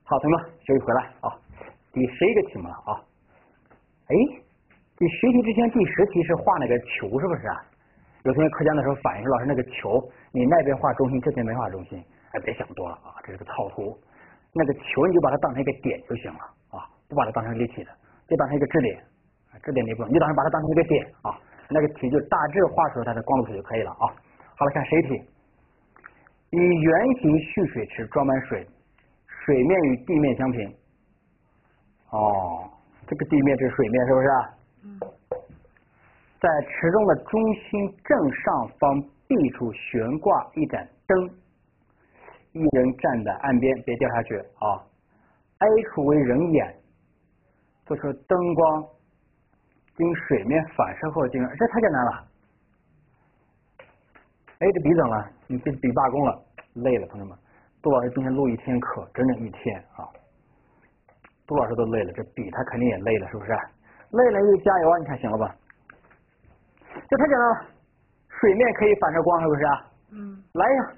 好，同学们休息回来啊，第11个题目了啊。哎，第11题之前第10题是画那个球，是不是啊？有同学课间的时候反映说，老师那个球，你那边画中心，这边没画中心。哎，别想多了啊，这是个草图。那个球你就把它当成一个点就行了啊，不把它当成立体的，就当成一个支点，支点那部分，你就当成把它当成一个点啊。那个题就大致画出它的光度图就可以了啊。好了，看11题，以圆形蓄水池装满水，水面与地面相平。哦，这个地面这是水面是不是？在池中的中心正上方壁处悬挂一盏灯，一人站在岸边，别掉下去啊。A 处为人眼，做出灯光经水面反射后进入，这太简单了。哎，这笔怎么了？你这笔罢工了，累了，同学们。杜老师今天录1天课，整整1天啊。杜老师都累了，这笔他肯定也累了，是不是？累了就加油啊！你看行了吧？这太简单了，水面可以反射光，是不是啊？来呀，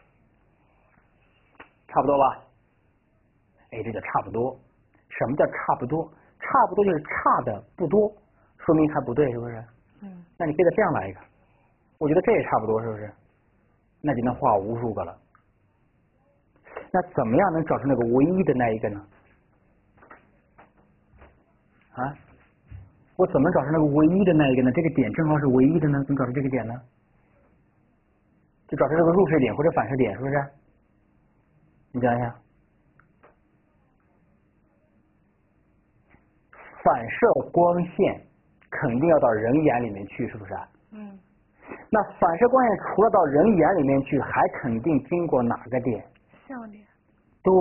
差不多吧？哎，这叫差不多。什么叫差不多？差不多就是差的不多，说明还不对，是不是？那你非得这样来一个，我觉得这也差不多，是不是？那就能画无数个了。那怎么样能找出那个唯一的那一个呢？啊？我怎么找出那个唯一的那一个呢？这个点正好是唯一的呢，怎么找出这个点呢？就找出这个入射点或者反射点，是不是？你想想，反射光线肯定要到人眼里面去，是不是？那反射光线除了到人眼里面去，还肯定经过哪个点？ 相点。 对，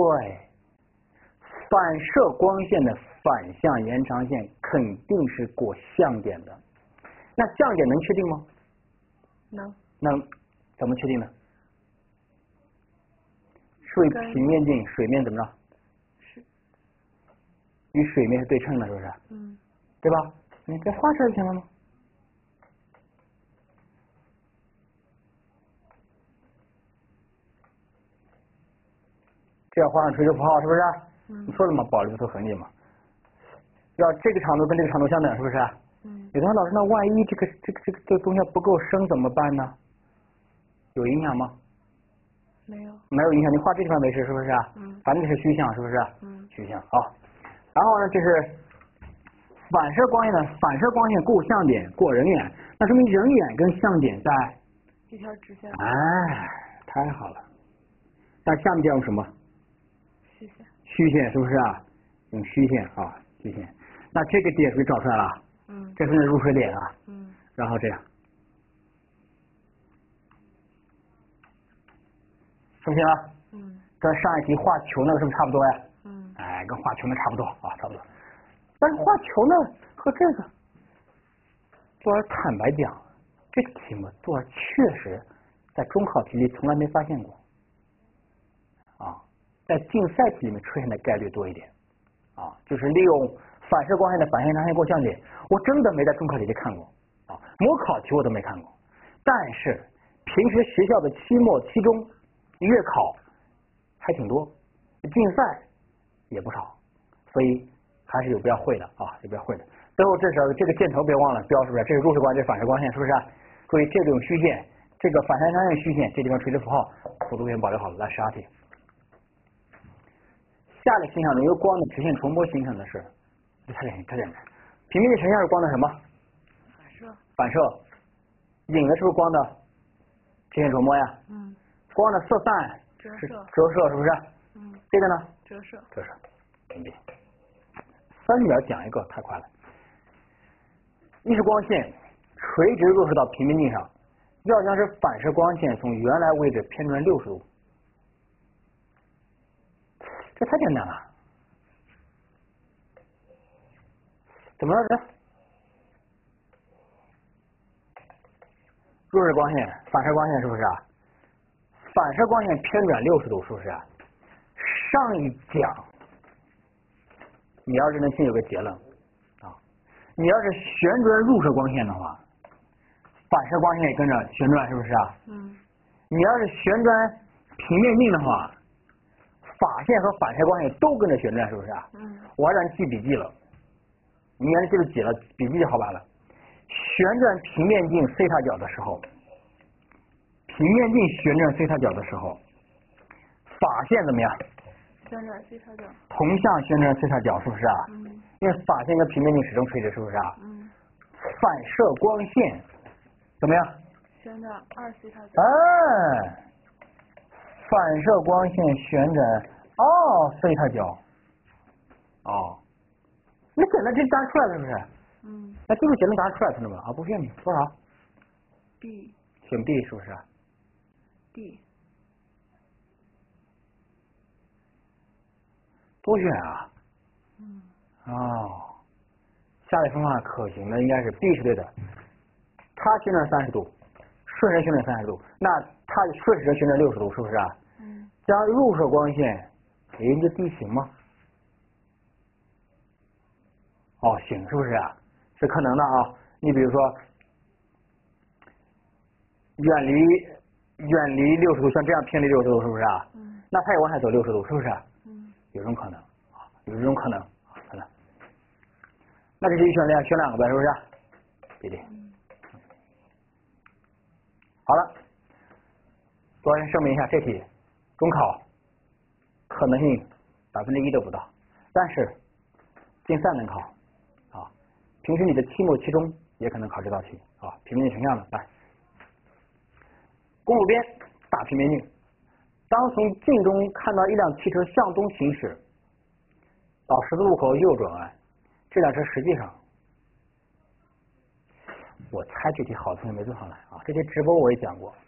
反射光线的反向延长线肯定是过相点的。那相点能确定吗？能，怎么确定呢？水平面镜，水面怎么着？与水面是对称的，是不是？对吧？你这画出来就行了吗？这要画上垂直符号，是不是？你说了嘛，保留出痕迹嘛。要这个长度跟这个长度相等，是不是？有同学老师，那万一这个东西不够深怎么办呢？有影响吗？没有影响，你画这地方没事，是不是？反正这是虚像，是不是？虚像好。然后呢，这是反射光线的反射光线过相点过人眼，那说明人眼跟相点在一条直线。 哎，太好了。那下面叫什么？ 虚线。 虚线是不是啊？用虚线啊，虚线。那这个点是不是找出来了？这是入水点啊。然后这样，是不是啊？跟上一题画球那个是不是差不多呀？哎，跟画球那差不多啊，差不多。但是画球呢和这个，杜老师坦白讲，这个题目杜老师确实在中考题里从来没发现过啊，在竞赛题里面出现的概率多一点啊，就是利用反射光线的反向延长线过相点，我真的没在中考题里看过啊，模考题我都没看过，但是平时学校的期末、期中、月考还挺多，竞赛也不少，所以还是有必要会的啊，有必要会的。最后这时候这个箭头别忘了标，是不是？这是入射光，这是反射光线，是不是？注意这种虚线，这个反向延长线虚线，这地方垂直符号辅助先保留好了。来12题，下列现象中由光的直线重波形成的是，太简单。平面的成像是光的什么？反射。影的是不是光的直线重波呀？光的色散是折射，是不是？这个呢？ 折射。 屏蔽。30秒讲一个，太快了。一是光线垂直入射到平面镜上，要将使反射光线从原来位置偏转60度，这太简单了。怎么着？入射光线、反射光线是不是啊？反射光线偏转60度，是不是啊？上一讲你要是能听有个结论啊，你要是旋转入射光线的话，反射光线也跟着旋转，是不是啊？你要是旋转平面镜的话， 法线和反射光线都跟着旋转，是不是啊？我还让你记笔记了，你原来记住几了，笔记就好办了。旋转平面镜西塔角的时候，平面镜旋转西塔角的时候，法线怎么样？ 旋转西塔角。 同向旋转西塔角，是不是啊？因为法线跟平面镜始终垂直，是不是啊？反射光线怎么样？ 旋转二西塔角。 哎，反射光线旋转西塔角。哦，那简单这答案出来了是不是？那这个简单答案出来同志们啊，不骗你，多少 ？B。 选 B 是不是 D。 多选啊？下列方法可行的应该是 B 是对的，它旋转30度，顺时旋转30度，那它顺时旋转60度，是不是啊？将入射光线沿着地形吗？行，是不是啊？是可能的啊。你比如说，远离60度，像这样偏离60度，是不是啊？那它也往下走60度，是不是啊？有这种可能啊，有这种可能。那这是选两个呗，是不是？对对。好了，昨天声明一下，这题中考可能性1%都不到，但是竞赛能考啊，平时你的期末、期中也可能考这道题啊。平面成像的来，公路边大平面镜，当从镜中看到一辆汽车向东行驶，到十字路口右转弯，这辆车实际上，我猜这题好的同学没做上来啊。这题直播我也讲过，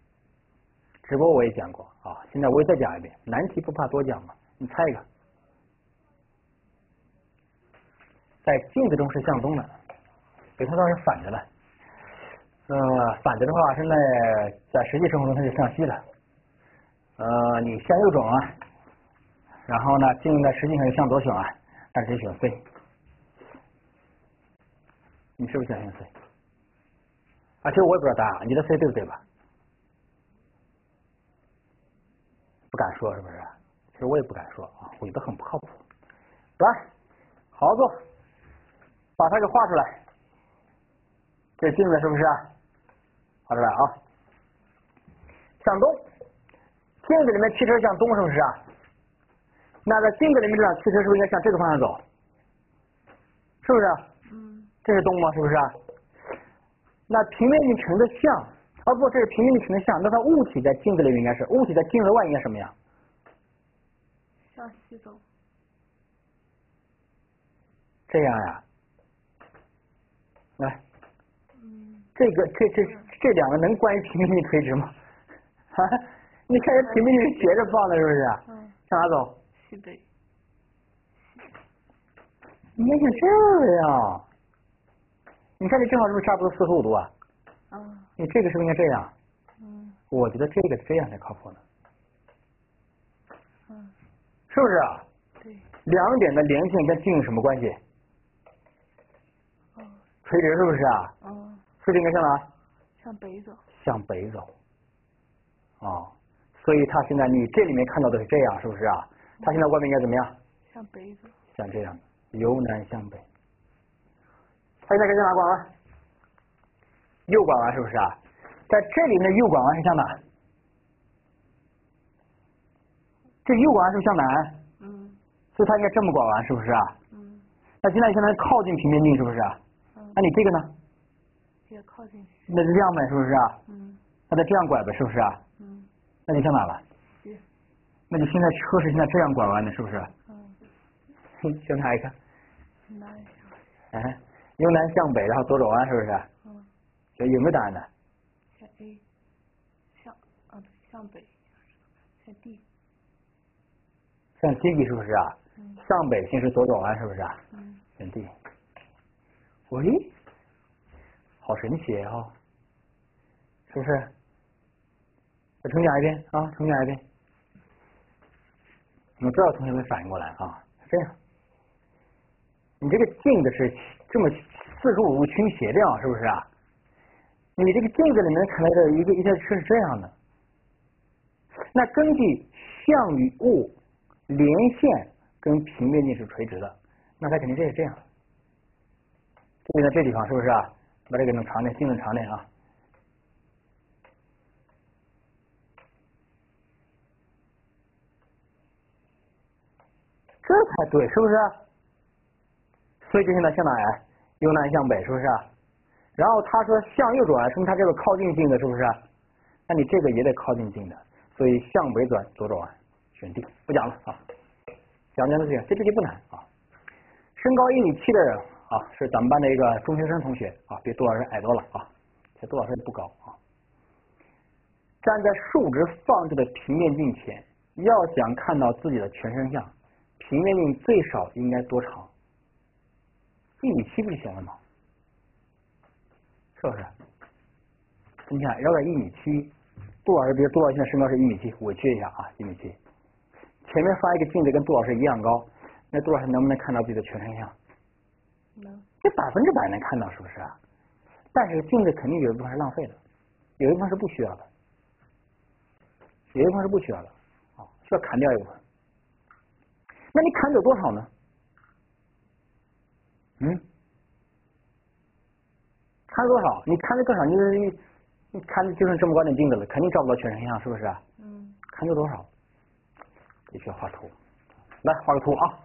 啊。现在我也再讲一遍，难题不怕多讲嘛。你猜一个，在镜子中是向东的，给它倒是反着的。反着的话，现在实际生活中它是向西的。你向右转弯，然后呢，镜在实际上是向左转弯，但是你选 C。你是不是想选 C？其实我也不知道答案，你的 C 对不对吧？不敢说是不是？其实我也不敢说啊，我觉得很不靠谱。来，好好做，把它给画出来。这镜子是不是？画出来啊。向东，镜子里面汽车向东，是不是啊？那在镜子里面这辆汽车是不是应该向这个方向走？是不是？这是东吗？是不是？那平面镜成的像，不，这是平面镜成的像，那它物体在镜子里面应该是，物体在镜子外应该什么样？ 向西走。 这样呀？来，这两个能关于平面镜垂直吗？你看这平面镜斜着放的，是不是？向哪走？ 西北。 应该像这样。你看这正好是不是差不多45度啊？你这个是不是应该这样？我觉得这个这样才靠谱呢。是不是啊？ 对。 两点的连线跟镜有什么关系？垂直是不是啊？是不是应该向哪？ 向北走。 向北走。所以它现在你这里面看到的是这样，是不是啊？它现在外面应该怎么样？ 向北走。 像这样，由南向北。它现在该向哪拐弯？右拐弯是不是啊？在这里面右拐弯是向哪？这右拐弯是不是向南？所以它应该这么拐弯，是不是啊？那现在相当于靠近平面镜，是不是啊？那你这个呢？ 也靠近。 那是这样呗，是不是啊？那再这样拐呗，是不是啊？那就向哪了？那就现在车是现在这样拐弯的，是不是？选哪一个？由南向北，然后左转弯，是不是？有没有答案呢？ 选 A。向北。选 D。 向 D 是不是啊？向北行驶左转弯，是不是啊？选 D。喂，好神奇啊！是不是？再重讲一遍啊，重讲一遍。我知道同学们反应过来啊，是这样。你这个镜子是这么45度倾斜的呀，是不是啊？你这个镜子里面看来的一台车是这样的。那根据相与物连线跟平面镜是垂直的，那它肯定这是这样。所以呢，这地方是不是啊？把这个弄长点，镜子长点啊。这才对，是不是？所以就现在向哪呀？由南向北，是不是？然后他说向右转，说明他这个靠近镜的，是不是？那你这个也得靠近镜的，所以向北转，左转弯，选 D。不讲了啊，讲的这题不难啊。身高1.7米的人啊，是咱们班的一个中学生同学啊，比杜老师矮多了啊，这杜老师也不高啊。站在竖直放置的平面镜前，要想看到自己的全身像，平面镜最少应该多长？1.7米不就行了吗？是不是？你看，要个1.7米，杜老师，比如杜老师现在身高是1.7米，委屈一下啊，1.7米。前面放一个镜子跟杜老师一样高，那杜老师能不能看到自己的全身像？ 能。 这100%能看到，是不是啊？但是镜子肯定有一部分是浪费的，有一部分是不需要的，有一部分是不需要的，啊，需要砍掉一部分。那你砍走多少呢？看多少？你看的更少，你看就剩这么高点镜子了，肯定照不到全身像，是不是？看就多少？必须要画图。来画个图啊！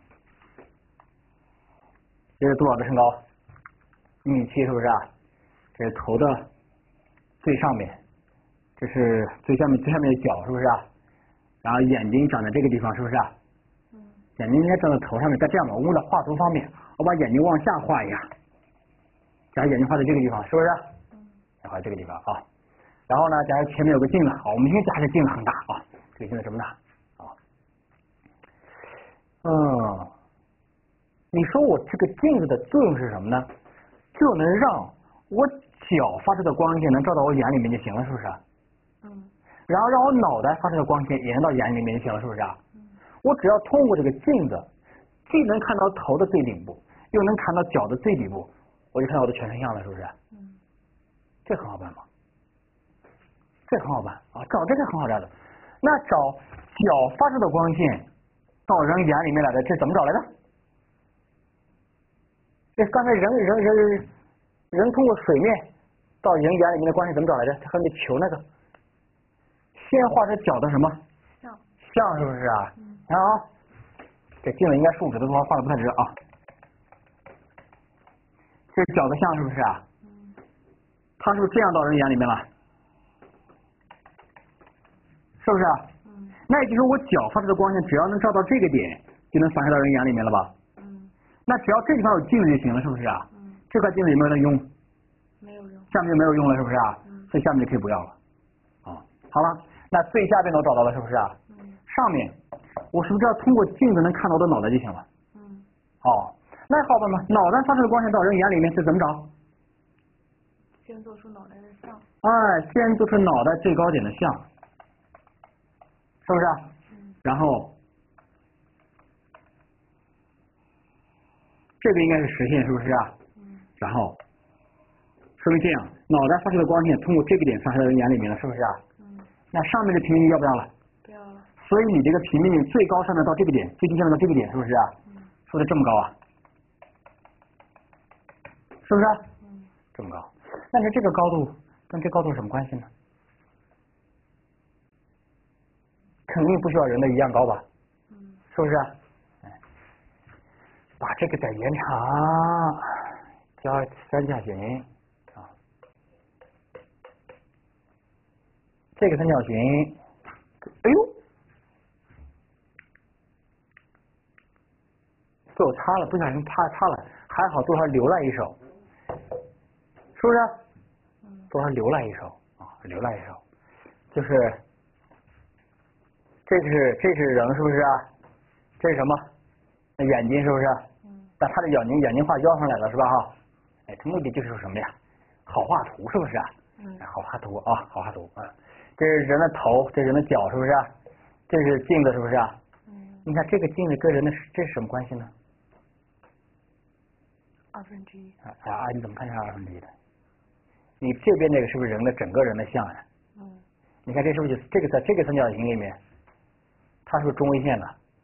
这是杜老师身高1.7米，是不是啊？这是头的最上面，这是最下面的脚，是不是啊？然后眼睛长在这个地方，是不是啊？眼睛应该长在头上面。再这样吧，我为了画图方便，我把眼睛往下画一下。假如眼睛画在这个地方，是不是？画在这个地方啊。然后呢，假如前面有个镜子，好，我们先假设镜子很大啊，这个镜子什么大啊？你说我这个镜子的作用是什么呢？就能让我脚发出的光线能照到我眼里面就行了，是不是？然后让我脑袋发出的光线也能到眼里面就行了，是不是？我只要通过这个镜子，既能看到头的最顶部，又能看到脚的最底部，我就看到我的全身像了，是不是？这很好办吗？这很好办啊，找这个很好找的。那找脚发出的光线到人眼里面来的，这怎么找来的？这刚才人通过水面到人眼里面的光线怎么找来的？和那球那个，先画出脚的什么？像是不是啊？看啊，这镜子应该竖直的，画的不太直啊。这是脚的像是不是啊？它是不是这样到人眼里面了？是不是啊？那也就是说我脚发出的光线只要能照到这个点，就能反射到人眼里面了吧？那只要这地方有镜子就行了，是不是啊？这块镜子有没有用？ 没有用。 下面就没有用了，是不是啊？所以下面就可以不要了。啊，好了，那最下边都找到了，是不是啊？上面我是不是要通过镜子能看到我的脑袋就行了？哦，那好办嘛，脑袋发出的光线到人眼里面是怎么找？ 先做出脑袋的像。 先做出脑袋最高点的像，是不是啊？然后这个应该是实线，是不是啊？然后说明这样，脑袋发出的光线通过这个点发射到人眼里面了，是不是啊？那上面的平面镜要不要了？ 不要了。 所以你这个平面镜最高上面到这个点，最低下面到这个点，是不是啊？说的这么高啊？是不是啊？这么高。但是这个高度跟这高度有什么关系呢？肯定不需要人的一样高吧？是不是啊？把这个再延长，加三角形啊，这个三角形，哎呦，被我擦了，不小心擦了，还好多少留了一手，是不是？多少留了一手啊，留了一手，就是这是人，是不是啊？这是什么？那眼睛是不是？那他的眼睛画腰上来了是吧哈？哎，他目的就是说什么呀？好画图是不是啊？好画图啊，好画图啊。这是人的头，这是人的脚是不是？这是镜子是不是？你看这个镜子跟人的这是什么关系呢 1/2。 你怎么看成1/2的？你这边这个是不是人的整个人的像呀？你看这是不是这个在这个三角形里面，它是不是中位线呢？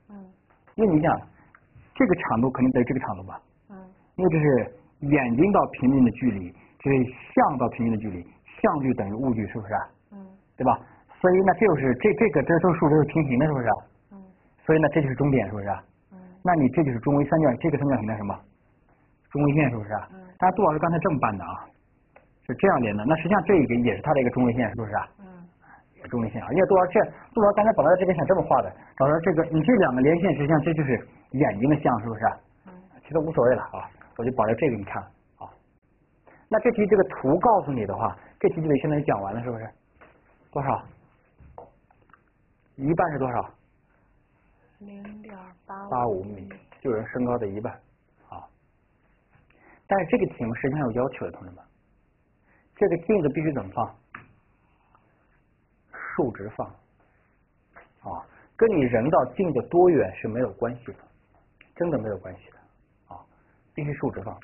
因为你想，这个长度肯定等于这个长度吧？因为这是眼睛到平面的距离，这是像到平面的距离，像距等于物距，是不是？对吧？所以呢，这就是这都是数都是平行的，是不是？所以呢，这就是终点，是不是？那你这就是中微三角，这个三角形的什么？中微线，是不是？当然，杜老师刚才这么办的啊，是这样连的。那实际上这一个也是它的一个中微线，是不是？也是中微线啊。因为杜老师刚才本来这边想这么画的，找到这个你这两个连线，实际上这就是眼睛的像，是不是？其实无所谓了啊，我就保留这个你看啊。那这题这个图告诉你的话，这题就得相当于讲完了，是不是？多少？一半是多少 ？0.85 米，就是身高的一半啊。但是这个题目实际上有要求的，同志们，这个镜子必须怎么放？竖直放啊，跟你人到镜子多远是没有关系的，真的没有关系的啊，必须竖直放。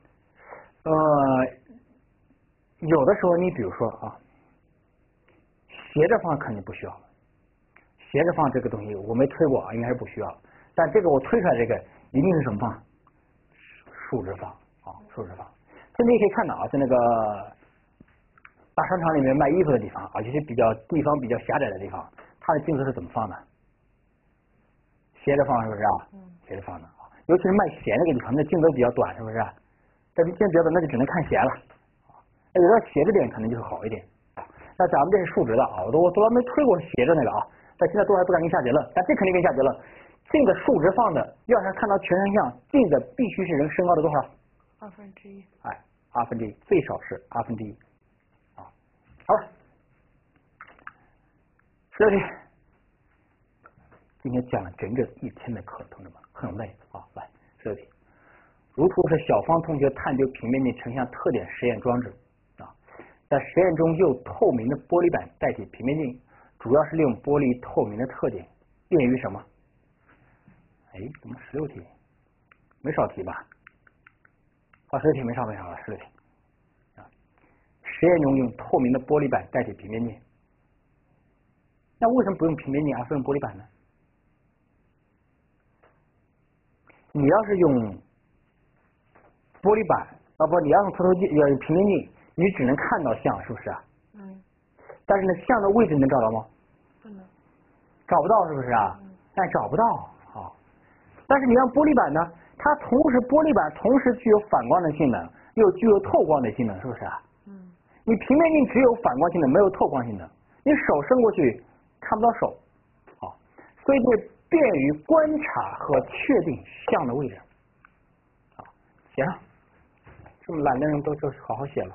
有的时候你比如说啊，斜着放肯定不需要，斜着放这个东西我没推过啊，应该是不需要。但这个我推出来这个一定是什么放？竖直放啊，竖直放。所以你也可以看到啊，在那个大商场里面卖衣服的地方啊，这些地方比较狭窄的地方，它的镜子是怎么放的？斜着放，是不是啊？斜着放的啊。尤其是卖鞋那个地方，那镜子比较短，是不是？但是镜子比较短，那就只能看鞋了。有的斜着点可能就会好一点。那咱们这是竖直的啊，我都没推过斜着那个啊，但现在都还不敢给你下结论，但这肯定给你下结论。镜子竖直放的，要想看到全身像，镜子必须是人身高的多少 1/2。 哎，1/2，最少是1/2啊。好了，16题，今天讲了整整1天的课，同志们很累啊。来，16题，如图是小方同学探究平面镜成像特点实验装置啊，在实验中用透明的玻璃板代替平面镜，主要是利用玻璃透明的特点，便于什么？哎，怎么16题？没少题吧？啊，16题没少了，16题。啊，实验中用透明的玻璃板代替平面镜，那为什么不用平面镜而是用玻璃板呢？你要是用玻璃板啊不，你要用透镜，要用平面镜，你只能看到像，是不是啊？但是呢，像的位置能找到吗？ 不能。 找不到，是不是啊？但找不到啊。但是你让玻璃板呢，它玻璃板同时具有反光的性能，又具有透光的性能，是不是啊？你平面镜只有反光性能，没有透光性能，你手伸过去看不到手啊，所以这便于观察和确定像的位置啊。写上，这么懒的人都好好写了。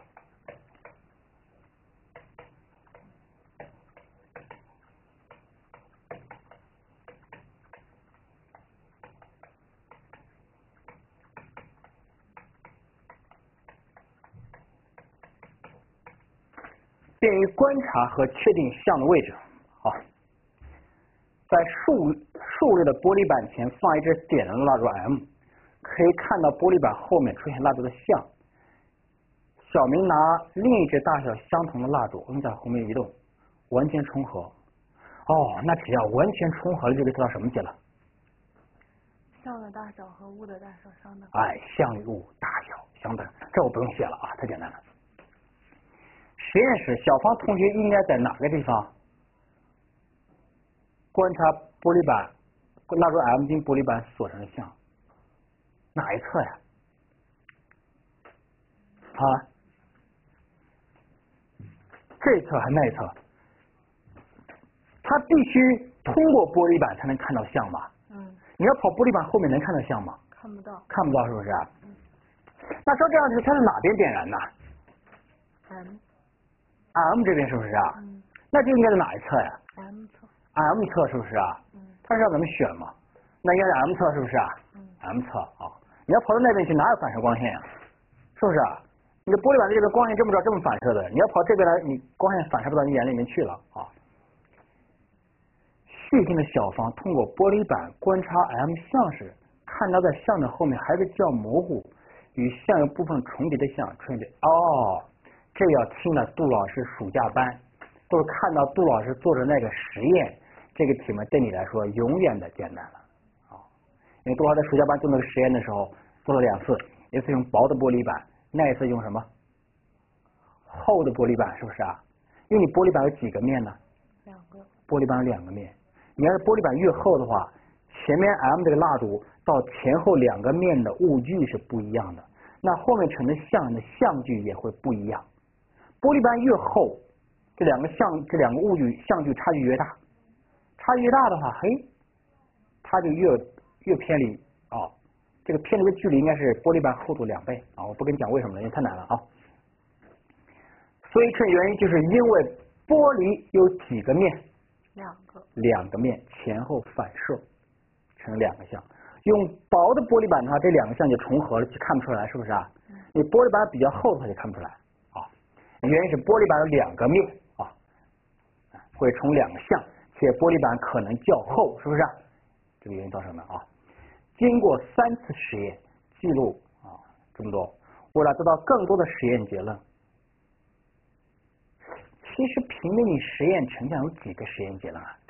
便于观察和确定像的位置。好，在竖着的玻璃板前放一支点燃的蜡烛 M， 可以看到玻璃板后面出现蜡烛的像。小明拿另一支大小相同的蜡烛，在后面移动，完全重合。哦，那只要完全重合了，就可以得到什么结论？ 像的大小和物的大小相等。 哎，像与物大小相等，这我不用写了啊，太简单了。实验室，小芳同学应该在哪个地方观察玻璃板蜡烛 M 经玻璃板所成的像？哪一侧呀？啊？这一侧还是那一侧？他必须通过玻璃板才能看到像吧？你要跑玻璃板后面能看到像吗？ 看不到。 看不到，是不是？那照这样子，它是哪边点燃呢？M 这边是不是啊？那就应该是哪一侧呀 ？M 侧。 M 侧是不是啊？它是让咱们选嘛？那应该是 M 侧是不是啊？M 侧啊，你要跑到那边去，哪有反射光线呀？是不是啊？你的玻璃板这边光线这么着这么反射的，你要跑这边来，你光线反射不到你眼里面去了啊。细心的小芳通过玻璃板观察 M 像时，看到在像的后面还有个较模糊与像有部分重叠的像出现。哦，这要听了杜老师暑假班，都是看到杜老师做的那个实验，这个题目对你来说永远的简单了啊。 因为杜老师在暑假班做那个实验的时候做了2次，一次用薄的玻璃板，那一次用什么？厚的玻璃板，是不是啊？因为你玻璃板有几个面呢 ？2个。 玻璃板有2个面，你要是玻璃板越厚的话，前面 M 这个蜡烛到前后2个面的物距是不一样的，那后面成的像的相距也会不一样。玻璃板越厚，这两个物距相距差距越大，差距越大的话，嘿，它就越偏离啊。这个偏离的距离应该是玻璃板厚度2倍啊！我不跟你讲为什么了，因为太难了啊。所以这原因就是因为玻璃有几个面？2个面前后反射成2个像。用薄的玻璃板的话，这2个像就重合了，就看不出来，是不是啊？你玻璃板比较厚的话就看不出来啊。原因是玻璃板有2个面啊，会重2个像，且玻璃板可能较厚，是不是啊？这个原因造成的啊。经过3次实验记录啊这么多，为了得到更多的实验结论，其实平面里实验成像有几个实验结论啊？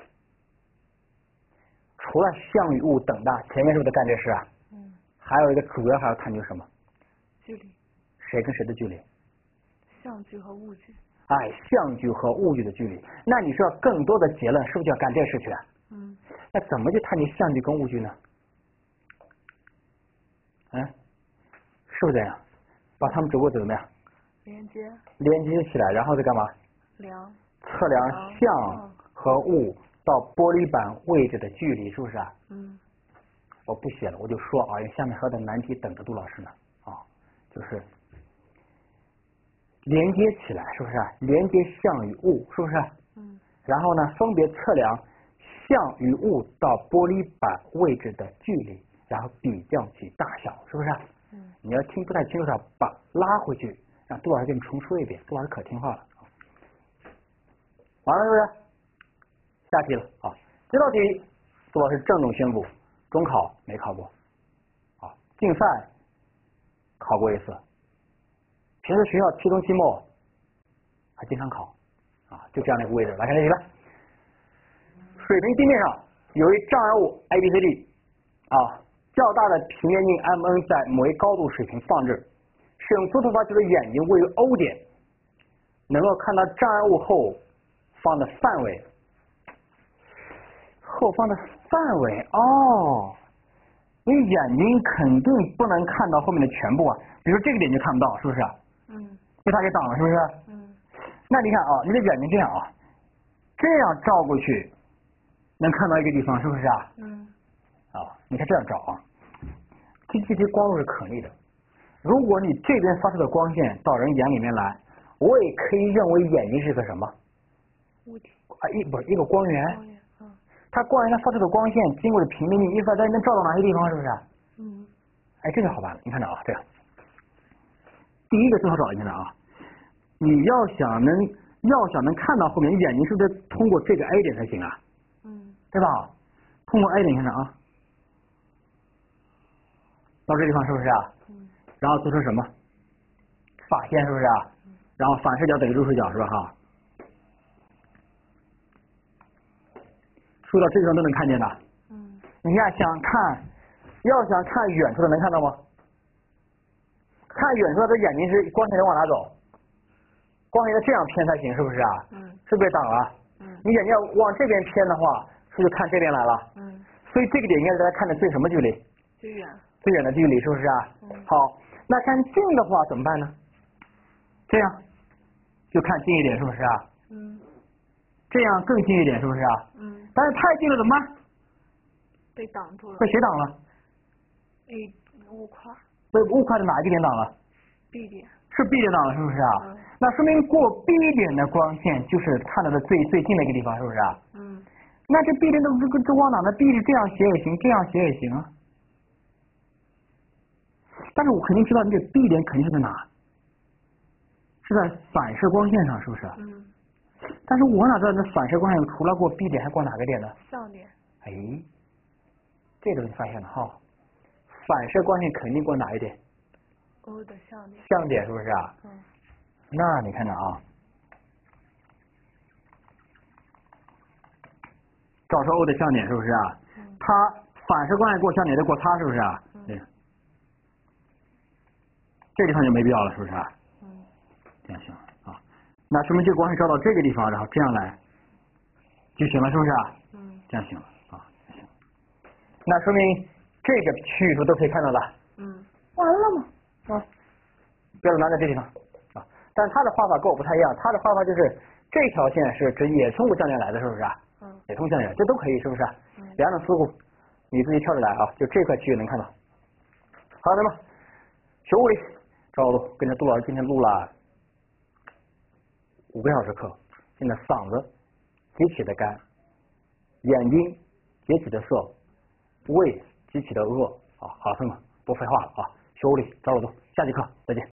除了像与物等大，前面是不是干这事啊？还有一个主要还要探究什么？ 距离。 谁跟谁的距离？ 相距和物距。 哎，相距和物距的距离。那你说要更多的结论，是不是就要干这事去？那怎么去探究相距跟物距呢？是不是这样？把它们折过怎么样？连接起来，然后再干嘛？测量像和物到玻璃板位置的距离，是不是啊？我不写了，我就说啊，因为下面还有点难题等着杜老师呢啊，就是连接起来，是不是啊？连接像与物，是不是？然后呢，分别测量像与物到玻璃板位置的距离，然后比较其大小，是不是？你要听不太清楚的，把拉回去，让杜老师给你重说一遍。杜老师可听话了。完了是不是？下题了啊！这道题杜老师郑重宣布，中考没考过，啊，竞赛考过1次，平时学校期中期末还经常考，啊，就这样的一个位置。来看这题来，水平地面上有一障碍物 ABCD， 啊。较大的平面镜 MN 在某一高度水平放置，使用缩头发球的眼睛位于 O 点，能够看到障碍物后方的范围。后方的范围哦，因为眼睛肯定不能看到后面的全部啊，比如说这个点就看不到，是不是？被它给挡了，是不是？那你看啊，你的眼睛这样啊，这样照过去，能看到一个地方，是不是啊？你看这样照啊，这些光路是可逆的。如果你这边发出的光线到人眼里面来，我也可以认为眼睛是个什么？ 物体啊，一个光源。它光源它发出的光线经过的平面镜，一发它能照到哪些地方？是不是？哎，这就好办了。你看着啊，这样，第一个最好找，你看着啊，你要想能看到后面，眼睛是不是通过这个 A 点才行啊？对吧？通过 A 点，你看着啊。到这地方是不是啊？然后做成什么？发线是不是啊？然后反视角等于入视角是吧？哈，说到这地方都能看见的。你要想看远处的能看到吗？看远处的这眼睛是光线得往哪走？光线得这样偏才行，是不是啊？是不是被挡了？你眼睛要往这边偏的话，是不是看这边来了？所以这个点应该是大家看的最什么距离？最远的距离，是不是啊？好，那看近的话怎么办呢？这样就看近一点，是不是啊？这样更近一点，是不是啊？但是太近了怎么办？ 被挡住了。 被谁挡了？ 物块。 被物块的哪一个点挡了？ B 点。 是 B 点挡了，是不是啊？那说明过 B 点的光线就是看到的最近的一个地方，是不是啊？那这 B 点的这光挡的 B 是这样写也行，这样写也行啊。但是我肯定知道你这 B 点肯定是在哪？是在反射光线上，是不是？但是我哪知道这反射光线除了过 B 点还过哪个点呢？ 相点。 哎，这个你发现了哈，反射光线肯定过哪一点 ？O 的相点。 相点是不是啊？那你看着啊，照出 O 的相点是不是啊？它反射光线过相，你得过它，是不是啊？对。这地方就没必要了，是不是啊？这样行啊。那说明这光是照到这个地方，然后这样来就行了，是不是啊？这样行了啊。行。那说明这个区域图都可以看到了。完了嘛啊。标准拿在这地方啊，但他的画法跟我不太一样，他的画法就是这条线是指也从无相点来的，是不是啊？也从相点，这都可以，是不是？两种思路你自己跳着来啊，就这块区域能看到。好，那么学物理。赵露跟着杜老师今天录了5个小时课，现在嗓子极其的干，眼睛极其的涩，胃极其的饿啊！好，朋友们不废话了啊！学物理，赵露读，下节课再见。